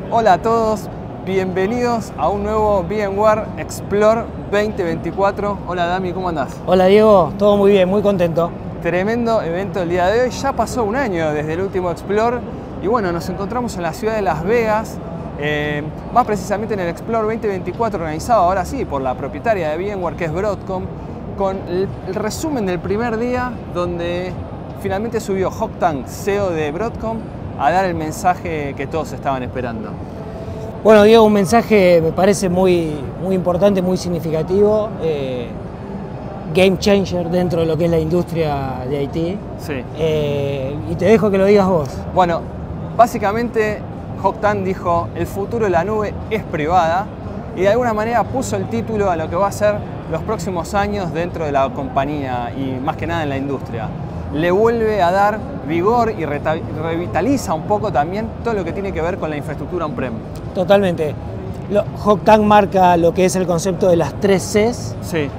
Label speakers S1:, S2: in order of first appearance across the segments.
S1: Hola a todos, bienvenidos a un nuevo VMware Explore 2024. Hola Dami, ¿cómo andás?
S2: Hola Diego, todo muy bien, muy contento.
S1: Tremendo evento el día de hoy, ya pasó un año desde el último Explore y bueno, nos encontramos en la ciudad de Las Vegas, más precisamente en el Explore 2024 organizado ahora sí por la propietaria de VMware que es Broadcom, con el resumen del primer día donde finalmente subió Hock Tan, CEO de Broadcom, a dar el mensaje que todos estaban esperando.
S2: Bueno Diego, un mensaje me parece muy importante, muy significativo, game changer dentro de lo que es la industria de IT.
S1: Sí.
S2: Y te dejo que lo digas vos.
S1: Bueno, básicamente Hock Tan dijo: el futuro de la nube es privada, y de alguna manera puso el título a lo que va a ser los próximos años dentro de la compañía y más que nada en la industria. Le vuelve a dar vigor y revitaliza un poco también todo lo que tiene que ver con la infraestructura on-prem.
S2: Totalmente. Hock Tan marca lo que es el concepto de las 3 Cs,
S1: Sí.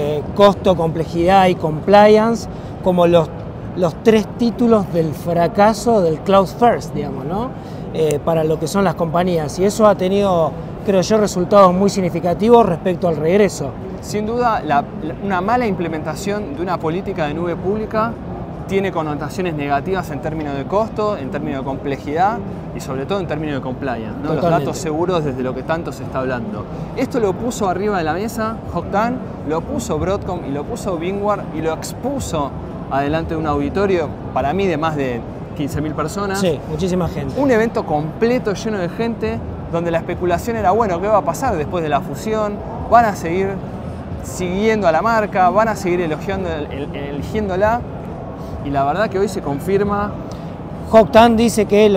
S2: Costo, complejidad y compliance, como los 3 títulos del fracaso del cloud first, digamos, ¿no? Para lo que son las compañías. Y eso ha tenido, creo yo, resultados muy significativos respecto al regreso.
S1: Sin duda, una mala implementación de una política de nube pública tiene connotaciones negativas en términos de costo, en términos de complejidad y sobre todo en términos de compliance, ¿no? Los datos seguros, desde lo que tanto se está hablando. Esto lo puso arriba de la mesa Hock Tan, lo puso Broadcom y lo puso VMware y lo expuso adelante de un auditorio, para mí de más de 15.000 personas.
S2: Sí, muchísima gente.
S1: Un evento completo, lleno de gente, donde la especulación era, bueno, ¿qué va a pasar después de la fusión? ¿Van a seguir siguiendo a la marca? ¿Van a seguir eligiéndola? Y la verdad que hoy se confirma.
S2: Hock Tan dice que el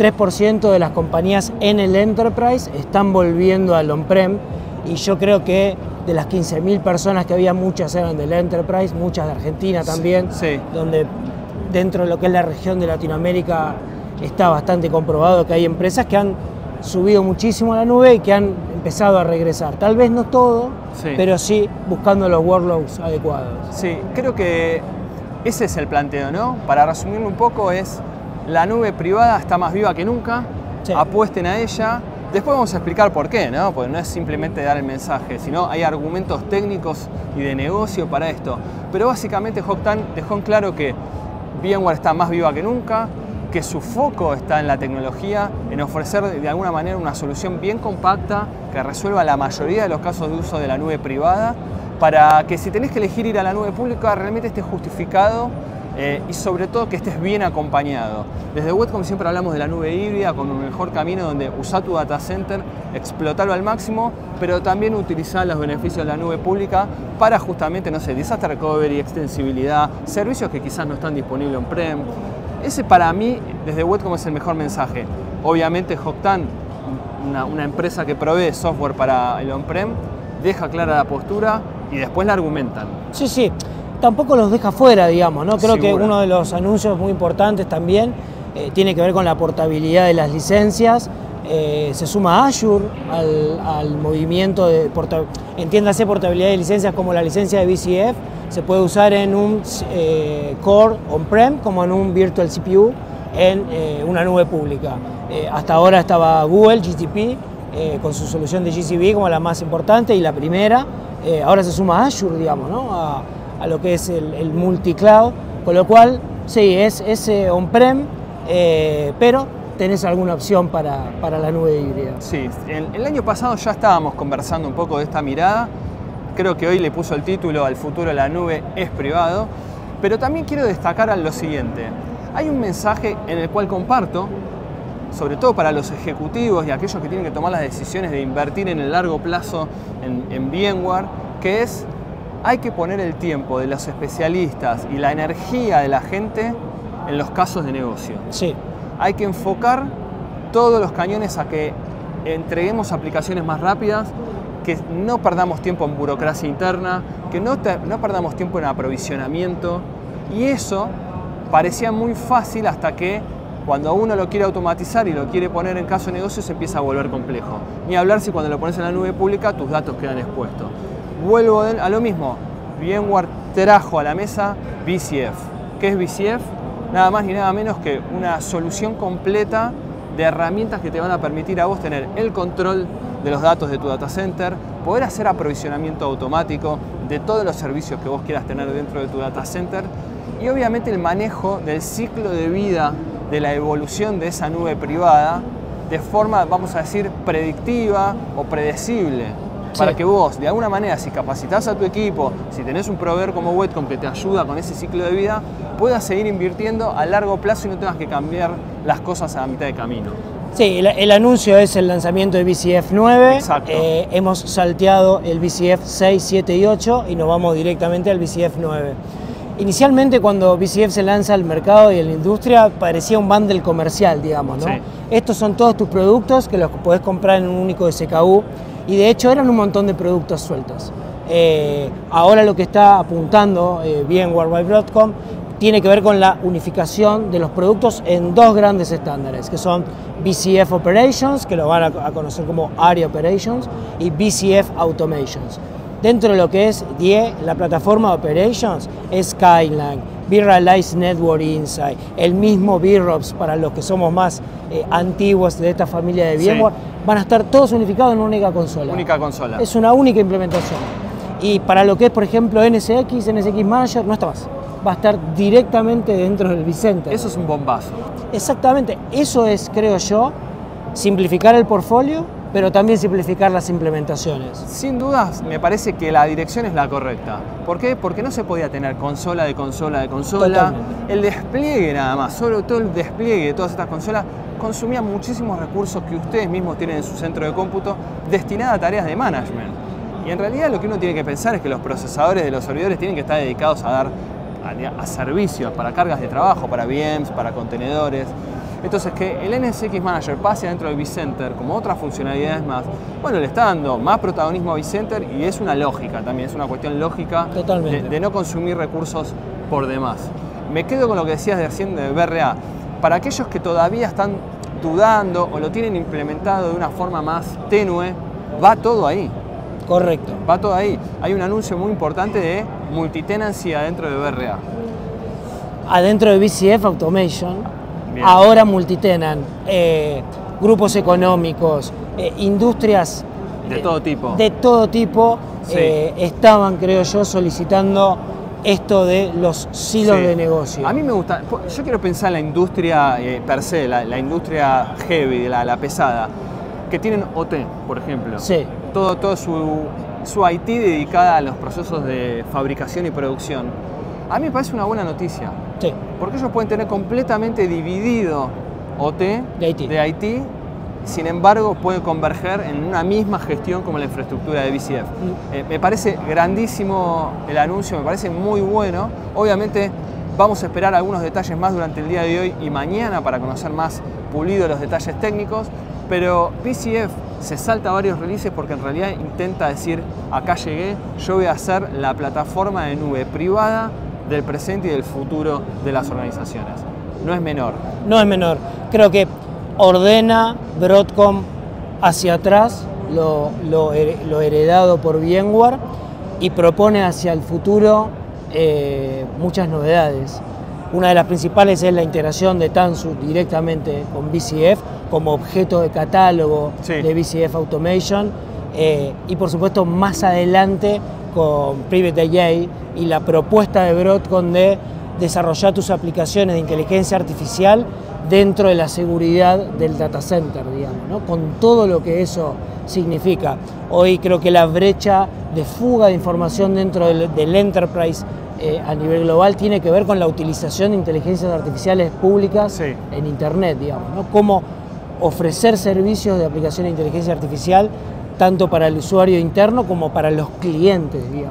S2: 83% de las compañías en el Enterprise están volviendo al on-prem, y yo creo que de las 15.000 personas que había, muchas eran del Enterprise, muchas de Argentina también,
S1: sí.
S2: Donde dentro de lo que es la región de Latinoamérica está bastante comprobado que hay empresas que han subido muchísimo a la nube y que han empezado a regresar. Tal vez no todo, sí, pero sí buscando los workloads adecuados.
S1: Sí, creo que ese es el planteo, ¿no? Para resumirlo un poco, es la nube privada está más viva que nunca, sí, apuesten a ella. Después vamos a explicar por qué, ¿no? Porque no es simplemente dar el mensaje, sino hay argumentos técnicos y de negocio para esto. Pero básicamente Hock Tan dejó en claro que VMware está más viva que nunca, que su foco está en la tecnología, en ofrecer de alguna manera una solución bien compacta que resuelva la mayoría de los casos de uso de la nube privada, para que si tenés que elegir ir a la nube pública realmente esté justificado y sobre todo que estés bien acompañado. Desde Broadcom siempre hablamos de la nube híbrida como un mejor camino donde usá tu data center, explotarlo al máximo, pero también utilizar los beneficios de la nube pública para justamente, no sé, disaster recovery, extensibilidad, servicios que quizás no están disponibles on-prem. Ese para mí, desde Broadcom, es el mejor mensaje. Obviamente Hock Tan, una empresa que provee software para el on-prem, deja clara la postura y después la argumentan.
S2: Sí, sí. Tampoco los deja fuera, digamos, ¿no? Creo que
S1: Seguro.
S2: uno de los anuncios muy importantes también tiene que ver con la portabilidad de las licencias. Se suma Azure al movimiento de entiéndase portabilidad de licencias como la licencia de VCF. Se puede usar en un core on-prem como en un virtual CPU en una nube pública. Hasta ahora estaba Google, GCP, con su solución de GCP como la más importante y la primera. Ahora se suma Azure, digamos, ¿no? A lo que es el multicloud, con lo cual sí, es on-prem, pero tenés alguna opción para la nube híbrida.
S1: Sí, el año pasado ya estábamos conversando un poco de esta mirada. Creo que hoy le puso el título al futuro de la nube es privado, pero también quiero destacar lo siguiente. Hay un mensaje en el cual comparto, sobre todo para los ejecutivos y aquellos que tienen que tomar las decisiones de invertir en el largo plazo en VMware, que es: hay que poner el tiempo de los especialistas y la energía de la gente en los casos de negocio.
S2: Sí.
S1: Hay que enfocar todos los cañones a que entreguemos aplicaciones más rápidas, que no perdamos tiempo en burocracia interna, que no perdamos tiempo en aprovisionamiento. Y eso parecía muy fácil hasta que cuando uno lo quiere automatizar y lo quiere poner en caso de negocio se empieza a volver complejo. Ni hablar si cuando lo pones en la nube pública tus datos quedan expuestos. Vuelvo a lo mismo, VMware trajo a la mesa VCF. ¿Qué es VCF? Nada más ni nada menos que una solución completa de herramientas que te van a permitir a vos tener el control de los datos de tu data center, poder hacer aprovisionamiento automático de todos los servicios que vos quieras tener dentro de tu data center y obviamente el manejo del ciclo de vida de la evolución de esa nube privada de forma, vamos a decir, predictiva o predecible. Para que vos, de alguna manera, si capacitás a tu equipo, si tenés un proveedor como Webcom que te ayuda con ese ciclo de vida, puedas seguir invirtiendo a largo plazo y no tengas que cambiar las cosas a la mitad de camino.
S2: Sí, el anuncio es el lanzamiento de VCF 9.
S1: Exacto.
S2: Hemos salteado el VCF 6, 7 y 8 y nos vamos directamente al VCF 9. Inicialmente, cuando VCF se lanza al mercado y en la industria, parecía un bundle comercial, digamos, ¿no?
S1: Sí.
S2: Estos son todos tus productos que los podés comprar en un único SKU. Y de hecho eran un montón de productos sueltos. Ahora lo que está apuntando VMware by Broadcom tiene que ver con la unificación de los productos en dos grandes estándares, que son VCF Operations, que lo van a conocer como Area Operations, y VCF Automations. Dentro de lo que es DIE, la plataforma Operations, es Skyline, vRealize Network Insight, el mismo vROPS para los que somos más antiguos de esta familia de VMware, sí. Van a estar todos unificados en una única consola.
S1: Única consola.
S2: Es una única implementación. Y para lo que es, por ejemplo, NSX Manager, no está más. Va a estar directamente dentro del vCenter.
S1: Eso es un bombazo.
S2: Exactamente. Eso es, creo yo, simplificar el portfolio, pero también simplificar las implementaciones.
S1: Sin dudas, me parece que la dirección es la correcta. ¿Por qué? Porque no se podía tener consola de consola de consola.
S2: Totalmente.
S1: El despliegue nada más, sobre todo el despliegue de todas estas consolas, consumía muchísimos recursos que ustedes mismos tienen en su centro de cómputo destinada a tareas de management. Y en realidad lo que uno tiene que pensar es que los procesadores de los servidores tienen que estar dedicados a dar a servicios, para cargas de trabajo, para VMs, para contenedores. Entonces que el NSX Manager pase dentro del vCenter como otras funcionalidades más, bueno, le está dando más protagonismo a vCenter y es una lógica también, es una cuestión lógica de no consumir recursos por demás. Me quedo con lo que decías de Hacienda de VRA. Para aquellos que todavía están dudando o lo tienen implementado de una forma más tenue, va todo ahí.
S2: Correcto.
S1: Va todo ahí. Hay un anuncio muy importante de multitenancy adentro de VRA.
S2: Adentro de VCF Automation,
S1: bien.
S2: Ahora multitenant, grupos económicos, industrias
S1: de todo tipo.
S2: De todo tipo
S1: sí.
S2: Estaban, creo yo, solicitando esto de los silos
S1: sí.
S2: de negocio.
S1: A mí me gusta, yo quiero pensar en la industria per se, la industria heavy, la pesada, que tienen OT, por ejemplo.
S2: Sí.
S1: Todo su IT dedicada a los procesos de fabricación y producción. A mí me parece una buena noticia.
S2: Sí.
S1: Porque ellos pueden tener completamente dividido OT de IT, sin embargo pueden converger en una misma gestión como la infraestructura de VCF. Me parece grandísimo el anuncio, me parece muy bueno. Obviamente vamos a esperar algunos detalles más durante el día de hoy y mañana para conocer más pulidos los detalles técnicos, pero VCF se salta varios releases porque en realidad intenta decir, acá llegué, yo voy a ser la plataforma de nube privada del presente y del futuro de las organizaciones. No es menor.
S2: No es menor. Creo que ordena Broadcom hacia atrás lo heredado por VMware y propone hacia el futuro muchas novedades. Una de las principales es la integración de Tanzu directamente con VCF como objeto de catálogo sí. de VCF Automation y por supuesto más adelante con Private.ai y la propuesta de Broadcom de desarrollar tus aplicaciones de inteligencia artificial dentro de la seguridad del data center, digamos, ¿no? Con todo lo que eso significa. Hoy creo que la brecha de fuga de información dentro del enterprise a nivel global tiene que ver con la utilización de inteligencias artificiales públicas sí. en Internet, digamos, ¿no? Cómo ofrecer servicios de aplicación de inteligencia artificial tanto para el usuario interno como para los clientes, digamos.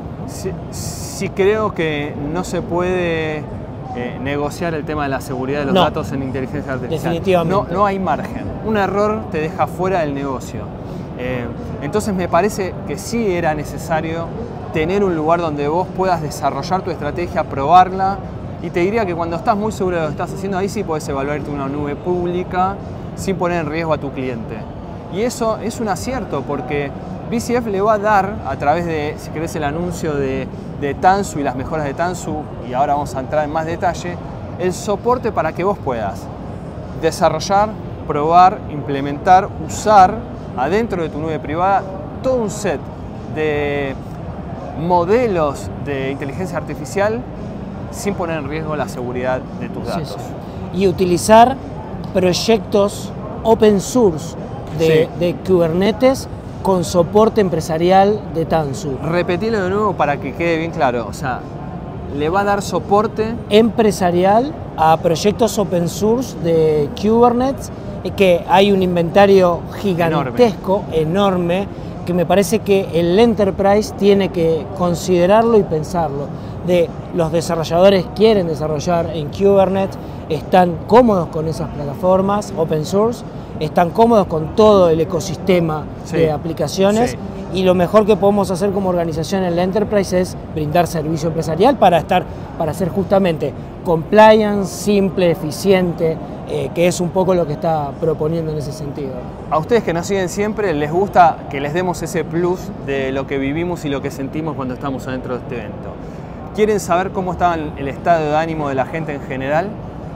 S1: Sí, creo que no se puede negociar el tema de la seguridad de los datos en inteligencia artificial.
S2: Definitivamente.
S1: No hay margen. Un error te deja fuera del negocio. Entonces me parece que sí era necesario tener un lugar donde vos puedas desarrollar tu estrategia, probarla, y te diría que cuando estás muy seguro de lo que estás haciendo, ahí sí podés evaluarte una nube pública sin poner en riesgo a tu cliente. Y eso es un acierto porque VCF le va a dar, a través de, si querés, el anuncio de Tanzu y las mejoras de Tanzu, y ahora vamos a entrar en más detalle, el soporte para que vos puedas desarrollar, probar, implementar, usar adentro de tu nube privada todo un set de modelos de inteligencia artificial sin poner en riesgo la seguridad de tus datos.
S2: Sí. Y utilizar proyectos open source de Kubernetes con soporte empresarial de Tanzu.
S1: Repetirlo de nuevo para que quede bien claro. O sea, le va a dar soporte
S2: empresarial a proyectos open source de Kubernetes, que hay un inventario gigantesco, enorme, que me parece que el Enterprise tiene que considerarlo y pensarlo. Los desarrolladores quieren desarrollar en Kubernetes, están cómodos con esas plataformas open source, están cómodos con todo el ecosistema de aplicaciones, y lo mejor que podemos hacer como organización en la Enterprise es brindar servicio empresarial para hacer justamente compliance, simple, eficiente, que es un poco lo que está proponiendo en ese sentido.
S1: A ustedes que nos siguen siempre, les gusta que les demos ese plus de lo que vivimos y lo que sentimos cuando estamos adentro de este evento. ¿Quieren saber cómo estaba el estado de ánimo de la gente en general?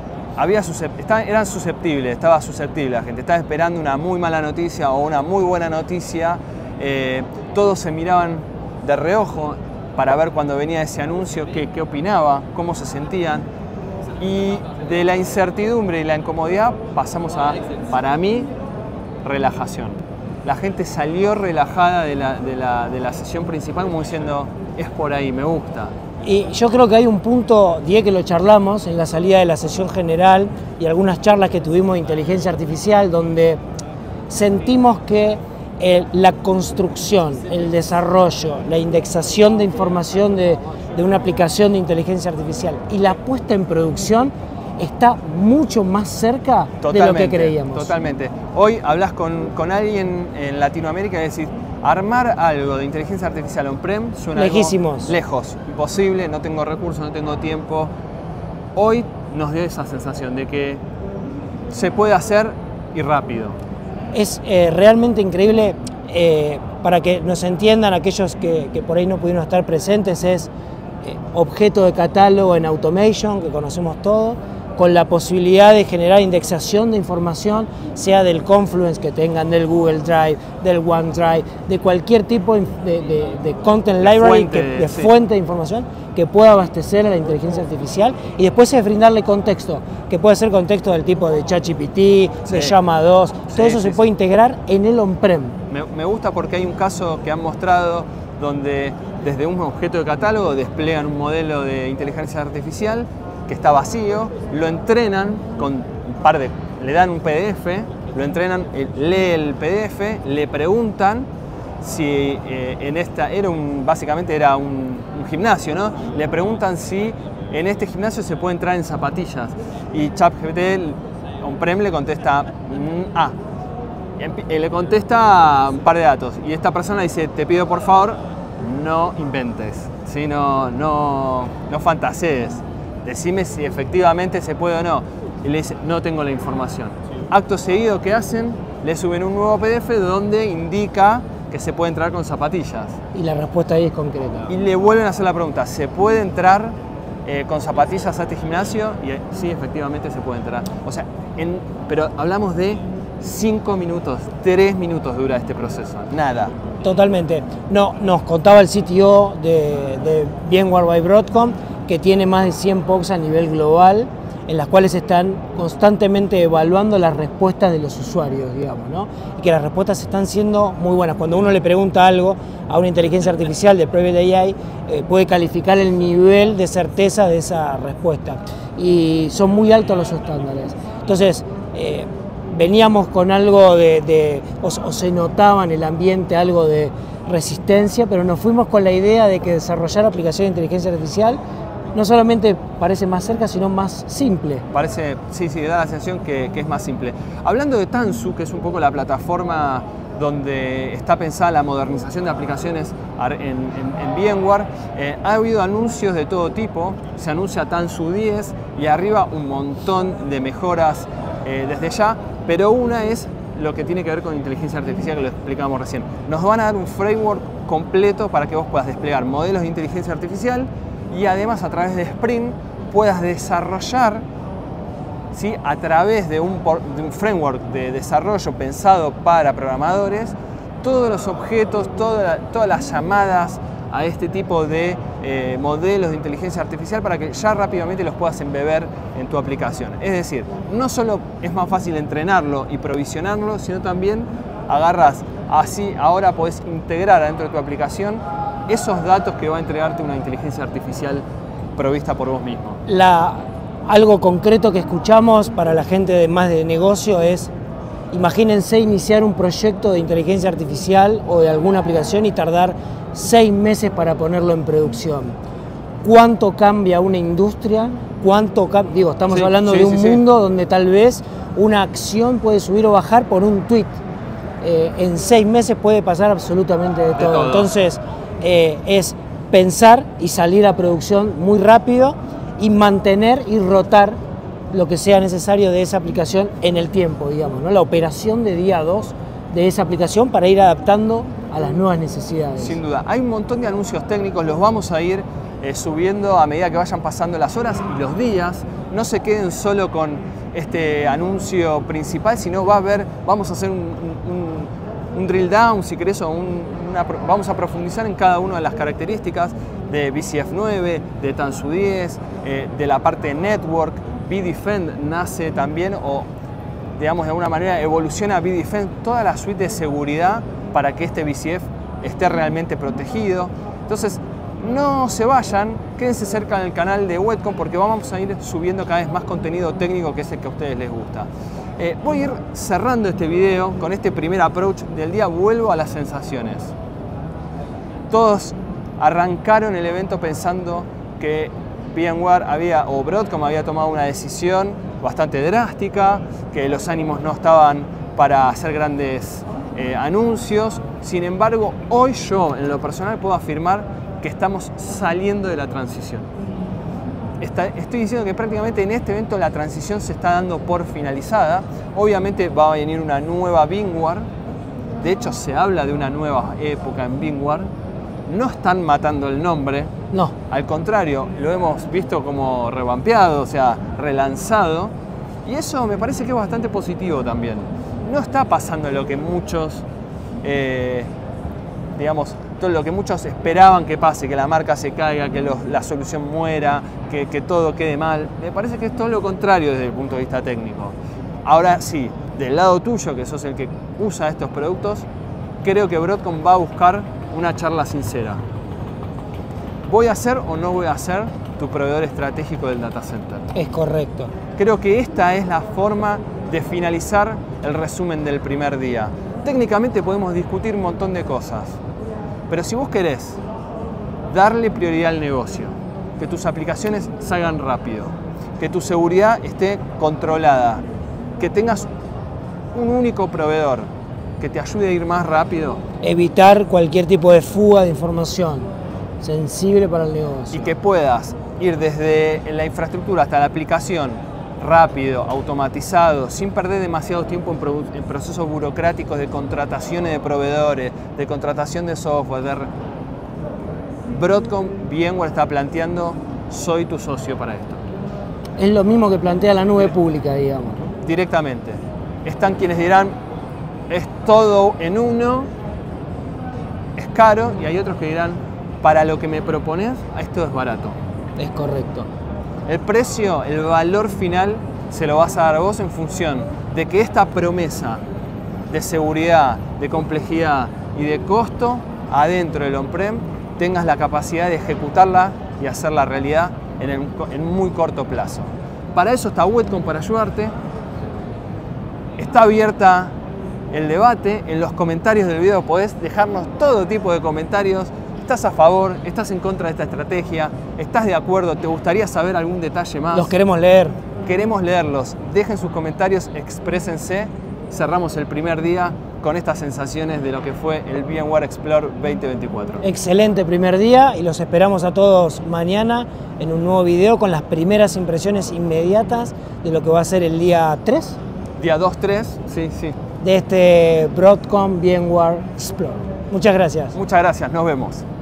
S1: Estaba susceptible la gente, estaba esperando una muy mala noticia o una muy buena noticia. Todos se miraban de reojo para ver cuando venía ese anuncio qué opinaba, cómo se sentían. Y de la incertidumbre y la incomodidad pasamos a, para mí, relajación. La gente salió relajada de la sesión principal como diciendo, es por ahí, me gusta.
S2: Y yo creo que hay un punto, Diego, que lo charlamos en la salida de la sesión general y algunas charlas que tuvimos de inteligencia artificial, donde sentimos que la construcción, el desarrollo, la indexación de información de una aplicación de inteligencia artificial y la puesta en producción está mucho más cerca de lo que creíamos.
S1: Totalmente. Hoy hablas con alguien en Latinoamérica y decís, armar algo de inteligencia artificial on-prem suena
S2: lejísimos.
S1: Lejos, imposible, no tengo recursos, no tengo tiempo. Hoy nos dio esa sensación de que se puede hacer y rápido.
S2: Es realmente increíble, para que nos entiendan aquellos que por ahí no pudieron estar presentes, es objeto de catálogo en Automation, que conocemos todo, con la posibilidad de generar indexación de información, sea del Confluence que tengan, del Google Drive, del OneDrive, de cualquier tipo de content library, fuente de información que pueda abastecer a la inteligencia artificial, y después es brindarle contexto, que puede ser contexto del tipo de ChatGPT, de Llama 2, todo eso se puede integrar en el on-prem.
S1: Me gusta porque hay un caso que han mostrado donde desde un objeto de catálogo despliegan un modelo de inteligencia artificial que está vacío, lo entrenan con un le dan un PDF, lo entrenan, lee el PDF, le preguntan si básicamente era un gimnasio, ¿no? Le preguntan si en este gimnasio se puede entrar en zapatillas y ChatGPT on-prem le contesta le contesta un par de datos y esta persona dice, te pido por favor no inventes, ¿sí? no fantasees, decime si efectivamente se puede o no. Y le dice, no tengo la información. Acto seguido, ¿qué hacen? Le suben un nuevo PDF donde indica que se puede entrar con zapatillas.
S2: Y la respuesta ahí es concreta.
S1: Y le vuelven a hacer la pregunta, ¿se puede entrar con zapatillas a este gimnasio? Y sí, efectivamente se puede entrar. O sea, pero hablamos de 5 minutos, 3 minutos dura este proceso, nada.
S2: Totalmente. No, nos contaba el CTO de VMware by Broadcom que tiene más de 100 POCs a nivel global, en las cuales están constantemente evaluando las respuestas de los usuarios, digamos, ¿no? Y que las respuestas están siendo muy buenas. Cuando uno le pregunta algo a una inteligencia artificial de Private AI, puede calificar el nivel de certeza de esa respuesta. Y son muy altos los estándares. Entonces, veníamos con algo o se notaba en el ambiente algo de resistencia, pero nos fuimos con la idea de que desarrollar aplicaciones de inteligencia artificial no solamente parece más cerca, sino más simple.
S1: Parece, sí, da la sensación que es más simple. Hablando de Tanzu, que es un poco la plataforma donde está pensada la modernización de aplicaciones en VMware, ha habido anuncios de todo tipo. Se anuncia Tanzu 10 y arriba un montón de mejoras desde ya, pero una es lo que tiene que ver con inteligencia artificial, que lo explicamos recién. Nos van a dar un framework completo para que vos puedas desplegar modelos de inteligencia artificial y además a través de Spring puedas desarrollar ¿sí? A través de un framework de desarrollo pensado para programadores, todos los objetos, todas las llamadas a este tipo de modelos de inteligencia artificial para que ya rápidamente los puedas embeber en tu aplicación. Es decir, no solo es más fácil entrenarlo y provisionarlo, sino también agarras, así ahora podés integrar dentro de tu aplicación esos datos que va a entregarte una inteligencia artificial provista por vos mismo.
S2: Algo concreto que escuchamos para la gente más de negocio es: imagínense iniciar un proyecto de inteligencia artificial o de alguna aplicación y tardar 6 meses para ponerlo en producción. ¿Cuánto cambia una industria? Estamos hablando de un mundo donde tal vez una acción puede subir o bajar por un tweet. En 6 meses puede pasar absolutamente de todo. Entonces, es pensar y salir a producción muy rápido y mantener y rotar lo que sea necesario de esa aplicación en el tiempo, digamos, ¿no? La operación de día 2 de esa aplicación para ir adaptando a las nuevas necesidades.
S1: Sin duda. Hay un montón de anuncios técnicos, los vamos a ir subiendo a medida que vayan pasando las horas y los días. No se queden solo con este anuncio principal, sino vamos a hacer un drill down, si querés, vamos a profundizar en cada una de las características de BCF9, de Tanzu 10, de la parte de network. BDefend nace también, o digamos de alguna manera evoluciona BDefend, toda la suite de seguridad para que este BCF esté realmente protegido. Entonces, no se vayan, quédense cerca del canal de Webcom porque vamos a ir subiendo cada vez más contenido técnico que es el que a ustedes les gusta. Voy a ir cerrando este video con este primer approach del día. Vuelvo a las sensaciones. Todos arrancaron el evento pensando que VMware o Broadcom había tomado una decisión bastante drástica, que los ánimos no estaban para hacer grandes anuncios. Sin embargo, hoy yo en lo personal puedo afirmar que estamos saliendo de la transición. Estoy diciendo que prácticamente en este evento la transición se está dando por finalizada. Obviamente va a venir una nueva VMware. De hecho, se habla de una nueva época en VMware. No están matando el nombre.
S2: No.
S1: Al contrario, lo hemos visto como revampeado, o sea, relanzado. Y eso me parece que es bastante positivo también. No está pasando lo que muchos, todo lo que muchos esperaban que pase, que la marca se caiga, que la solución muera, que todo quede mal. Me parece que es todo lo contrario desde el punto de vista técnico. Ahora sí, del lado tuyo, que sos el que usa estos productos, creo que Broadcom va a buscar una charla sincera. ¿Voy a ser o no voy a ser tu proveedor estratégico del data center?
S2: Es correcto.
S1: Creo que esta es la forma de finalizar el resumen del primer día. Técnicamente podemos discutir un montón de cosas, pero si vos querés darle prioridad al negocio, que tus aplicaciones salgan rápido, que tu seguridad esté controlada, que tengas un único proveedor que te ayude a ir más rápido.
S2: Evitar cualquier tipo de fuga de información sensible para el negocio.
S1: Y que puedas ir desde la infraestructura hasta la aplicación rápido, automatizado, sin perder demasiado tiempo en procesos burocráticos de contrataciones de proveedores, de contratación de software. Broadcom VMware está planteando: soy tu socio para esto.
S2: Es lo mismo que plantea la nube pública, digamos, ¿no?
S1: Directamente. Están quienes dirán: es todo en uno, es caro, y hay otros que dirán: para lo que me propones, esto es barato.
S2: Es correcto.
S1: El precio, el valor final, se lo vas a dar vos en función de que esta promesa de seguridad, de complejidad y de costo adentro del on-prem tengas la capacidad de ejecutarla y hacerla realidad en muy corto plazo. Para eso está Webcom, para ayudarte. Está abierta el debate. En los comentarios del video podés dejarnos todo tipo de comentarios. ¿Estás a favor? ¿Estás en contra de esta estrategia? ¿Estás de acuerdo? ¿Te gustaría saber algún detalle más?
S2: Los queremos leer.
S1: Queremos leerlos. Dejen sus comentarios, exprésense. Cerramos el primer día con estas sensaciones de lo que fue el VMware Explore 2024.
S2: Excelente primer día y los esperamos a todos mañana en un nuevo video con las primeras impresiones inmediatas de lo que va a ser el día 3.
S1: Día 2-3, sí.
S2: De este Broadcom VMware Explore. Muchas gracias.
S1: Muchas gracias, nos vemos.